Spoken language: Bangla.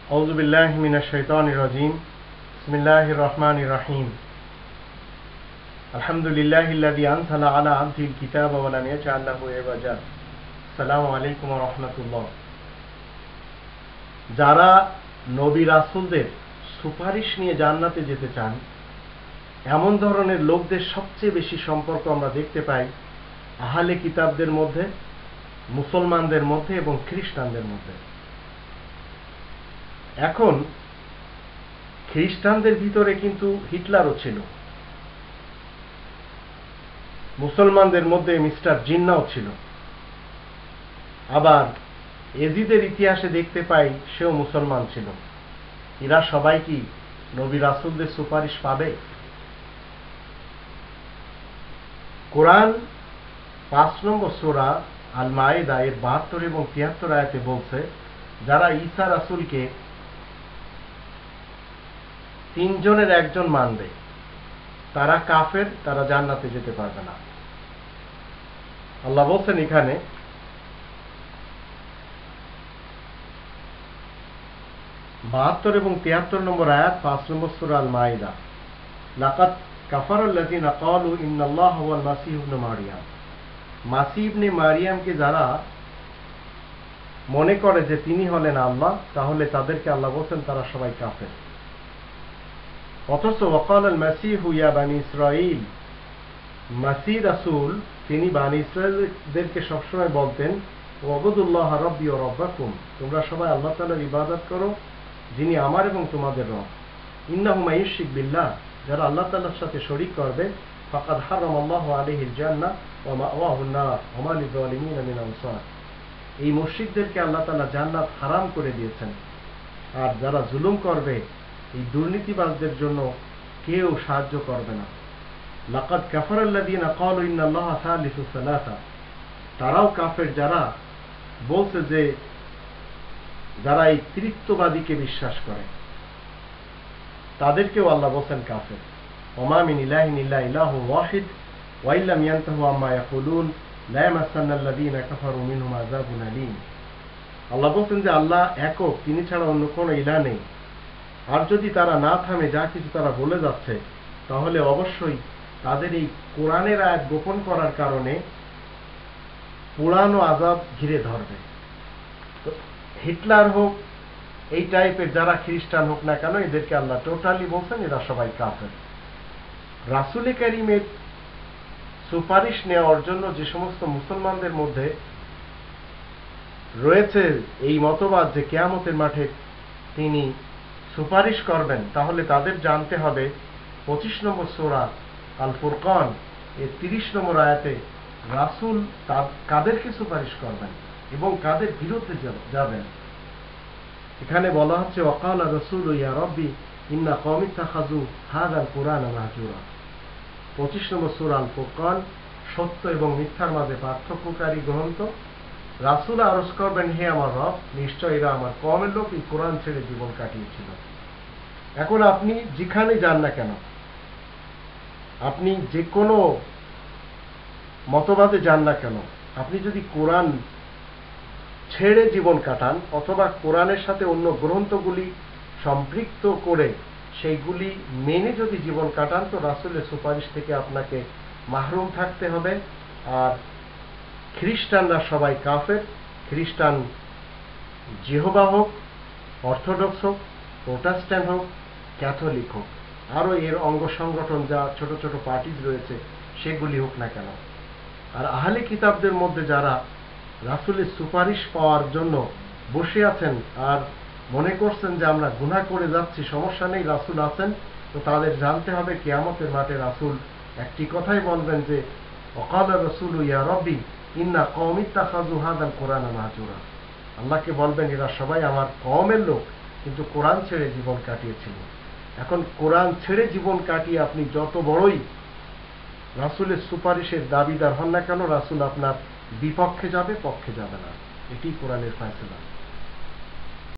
আউযু বিল্লাহি মিনাশ শাইতানির রাজীম। বিসমিল্লাহির রহমানির রহিম। আলহামদুলিল্লাহিল্লাযী আনজালা আলা আবদিহিল কিতাবা ওয়া লাম ইয়াজআল লাহু ইওয়াজা। আসসালামু আলাইকুম ওয়া রাহমাতুল্লাহ। যারা নবী রাসূলদের সুপারিশ নিয়ে জান্নাতে যেতে চান, এমন ধরনের লোকদের সবচেয়ে বেশি সম্পর্ক আমরা দেখতে পাই আহলে কিতাবদের মধ্যে, মুসলমানদের মধ্যে এবং খ্রিস্টানদের মধ্যে। এখন খ্রিস্টানদের ভিতরে কিন্তু হিটলারও ছিল, মুসলমানদের মধ্যে মিস্টার জিন্নাও ছিল, আবার এজিদের ইতিহাসে দেখতে পাই সেও মুসলমান ছিল। এরা সবাই কি নবী রাসূলদের সুপারিশ পাবে? কোরআন ৫ নম্বর সূরা আল মায়েদা এর ৭২ এবং ৭৩ আয়াতে বলছে, যারা ঈসা রাসূলকে তিনজনের একজন মানবে তারা কাফের, তারা জান্নাতে যেতে পারবে না। আল্লাহ বলছেন এখানে, বাহাত্তর এবং ৭৩ নম্বর আয়াত, ৫ নম্বর সূরা আল মায়েদা, লাকাদ কাফারাল্লাযীনা ক্বালু ইন্নাল্লাহা হুয়াল মাসীহ ইবনে মারইয়াম। মাসীহ ইবনে মারইয়ামকে যারা মনে করে যে তিনি হলেন আল্লাহ, তাহলে তাদেরকে আল্লাহ বলছেন তারা সবাই কাফের। অথচ ওয়াকালাল মাসীহু ইয়া বানী ইসরাঈল, মাসীহ রাসূল তিনি বানী ইসরাঈলদেরকে সবসময় বলতেন, ওয়াবুদুল্লাহ রাব্বি ওয়া রাব্বাকুম, তোমরা সবাই আল্লাহ তাআলার ইবাদত করো যিনি আমার এবং তোমাদের রব। ইন্নাহু মান ইউশরিক বিল্লাহ, যারা আল্লাহ তাআলার সাথে শরীক করবে, ফাকাদ হারামাল্লাহু আলাইহিল জান্নাহ ওয়া মাওয়াহুন নার ওয়া মা লিযালিমিনা মিন আনসার। এই মুশরিকদেরকে আল্লাহ তাআলা জান্নাত হারাম করে দিয়েছেন, আর যারা জুলুম করবে, এই দুর্নীতিবাজদের জন্য কেউ সাহায্য করবে না। লাকাদ কাফারাল্লাযীনা ক্বালু ইন্নাল্লাহা সালিসু সালাসা, তারাও কাফের যারা বলছে যে, যারা এই ত্রিত্ববাদীকে বিশ্বাস করে তাদেরকেও আল্লাহ বলেন কাফের। ওমা মিন ইলাহিন ইল্লা ইলাহুন ওয়াহিদ ওয়া ইল্লাম ইয়ানতাহু আম্মা ইয়াকুলুন লা ইয়ামাসান্নাল্লাযীনা কাফারু মিনহুম আযাবুন আলীম। আল্লাহ বলেন যে আল্লাহ একক, তিনি ছাড়া অন্য কোনো ইলাহ নেই। আর যদি তারা না থামে যা কিছু তারা বলে যাচ্ছে, তাহলে অবশ্যই তাদের এই কোরআনের আয়াত গোপন করার কারণে পুরানো আযাব ঘিরে ধরবে। হিটলার হোক, এই টাইপের যারা খ্রিস্টান হোক না কেন, এদেরকে আল্লাহ টোটালি বলছেন এরা সবাই কাফের। রাসূল কারীমের সুপারিশ নেওয়ার জন্য যে সমস্ত মুসলমানদের মধ্যে রয়েছে এই মতবাদ যে কিয়ামতের মাঠে তিনি সুপারিশ করবেন, তাহলে তাদের জানতে হবে ২৫ নম্বর সূরা আল ফুরকান এর ৩০ নম্বর আয়াতে রাসূল কাদেরকে সুপারিশ করবেন এবং কাদের বিরুদ্ধে যাবেন। এখানে বলা হচ্ছে, ওয়াকালা রাসূলু ইয়া রাব্বি ইন্না কওমি ইত্তাখাযু হাযাল কুরআনা মাহজুরা। ২৫ নম্বর সূরা আল ফুরকান, সত্য এবং মিথ্যার মাঝে পার্থক্যকারী গ্রন্থ। রাসূল আরজ করবেন, হে আমার রব, নিশ্চয় এরা আমার কওমের লোক, এই কোরআন ছেড়ে জীবন কাটিয়েছিল। এখন আপনি যেখানে যান না কেন, আপনি যে কোনো মতবাদে যান না কেন, আপনি যদি কোরআন ছেড়ে জীবন কাটান অথবা কোরআনের সাথে অন্য গ্রন্থগুলি সম্পৃক্ত করে সেইগুলি মেনে যদি জীবন কাটান, তো রাসূলের সুপারিশ থেকে আপনাকে মাহরুম থাকতে হবে। আর খ্রিস্টানরা সবাই কাফের। খ্রিস্টান জিহোবা হোক, অর্থোডক্স হোক, প্রোটেস্ট্যান্ট হোক, ক্যাথলিক হোক, আরও এর অঙ্গ সংগঠন যা ছোট ছোট পার্টিজ রয়েছে সেগুলি হোক না কেন। আর আহলে কিতাবদের মধ্যে যারা রাসূলের সুপারিশ পাওয়ার জন্য বসে আছেন আর মনে করছেন যে আমরা গুনাহ করে যাচ্ছি, সমস্যা নেই, রাসূল আছেন, তো তাদের জানতে হবে কিয়ামতের মাঠে রাসূল একটি কথাই বলবেন যে, ওয়াকালা রাসূলু ইয়া রাব্বি ইন্না কওমি ইত্তাখাযু হাযাল কুরআনা মাহজুরা। আল্লাহকে বলবেন এরা সবাই আমার কওমের লোক, কিন্তু কোরআন ছেড়ে জীবন কাটিয়েছিল। এখন কোরআন ছেড়ে জীবন কাটিয়ে আপনি যত বড়ই রাসূলের সুপারিশের দাবিদার হন না কেন, রাসূল আপনার বিপক্ষে যাবে, পক্ষে যাবে না। এটি কোরআনের ফয়সালা।